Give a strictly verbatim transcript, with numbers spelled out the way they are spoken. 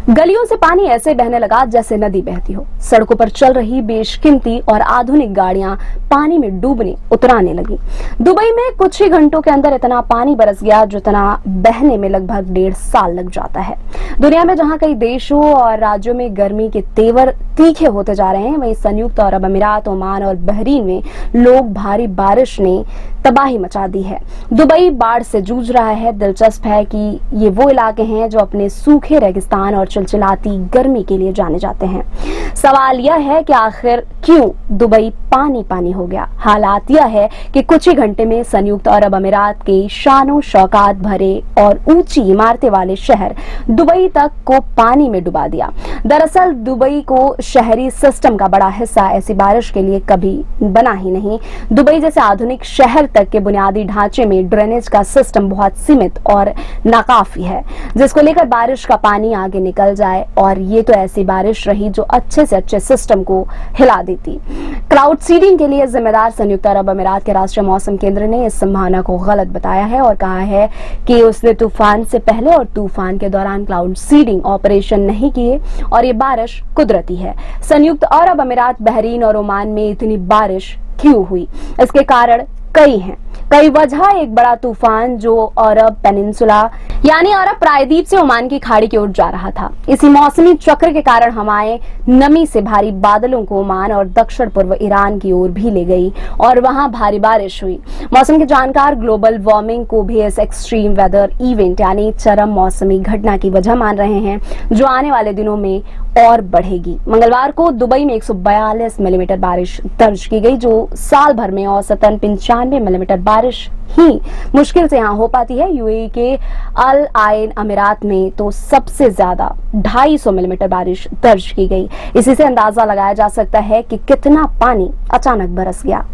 गलियों से पानी ऐसे बहने लगा जैसे नदी बहती हो। सड़कों पर चल रही बेशकीमती और आधुनिक गाड़ियां पानी में डूबने उतराने लगी। दुबई में कुछ ही घंटों के अंदर इतना पानी बरस गया जितना बहने में लगभग डेढ़ साल लग जाता है। दुनिया में जहां कई देशों और राज्यों में गर्मी के तेवर तीखे होते जा रहे हैं, वहीं संयुक्त अरब अमीरात, ओमान और बहरीन में लोग भारी बारिश ने तबाही मचा दी है। दुबई बाढ़ से जूझ रहा है। दिलचस्प है कि ये वो इलाके हैं जो अपने सूखे रेगिस्तान और चिलचिलाती गर्मी के लिए जाने जाते हैं। सवाल यह है कि आखिर क्यों दुबई पानी पानी हो गया। हालात यह है कि कुछ ही घंटे में संयुक्त अरब अमीरात के शानो शौकात भरे और ऊंची इमारतें वाले शहर दुबई तक को पानी में डुबा दिया। दरअसल दुबई को शहरी सिस्टम का बड़ा हिस्सा ऐसी बारिश के लिए कभी बना ही नहीं। दुबई जैसे आधुनिक शहर तक के बुनियादी ढांचे में ड्रेनेज का सिस्टम बहुत सीमित और नाकाफी है, जिसको लेकर बारिश का पानी आगे निकल जाए। और ये तो ऐसी बारिश रही जो अच्छे से अच्छे सिस्टम को हिला देती। क्लाउड सीडिंग के लिए जिम्मेदार संयुक्त अरब अमीरात के राष्ट्रीय मौसम केंद्र ने इस संभावना को गलत बताया है और कहा है कि उसने तूफान से पहले और तूफान के दौरान क्लाउड सीडिंग ऑपरेशन नहीं किए और ये बारिश कुदरती है। संयुक्त अरब अमीरात, बहरीन और ओमान में इतनी बारिश क्यों हुई? इसके कारण कई हैं। कई वजह। एक बड़ा तूफान जो अरब पेनिनसुला यानी अरब प्रायद्वीप से ओमान की खाड़ी की ओर जा रहा था। इसी मौसमी चक्र के कारण हवाएं नमी से भारी बादलों को ओमान और दक्षिण पूर्व ईरान की ओर भी ले गई और वहां भारी बारिश हुई। मौसम के जानकार ग्लोबल वार्मिंग को भी इस एक्सट्रीम वेदर इवेंट यानी चरम मौसमी घटना की वजह मान रहे हैं, जो आने वाले दिनों में और बढ़ेगी। मंगलवार को दुबई में एक सौ बयालीस मिलीमीटर बारिश दर्ज की गई, जो साल भर में औसतन पंचानवे मिलीमीटर बारिश ही मुश्किल से यहाँ हो पाती है। यूएई के अल आइन अमीरात में तो सबसे ज्यादा ढाई सौ मिलीमीटर बारिश दर्ज की गई। इसी से अंदाजा लगाया जा सकता है कि कितना पानी अचानक बरस गया।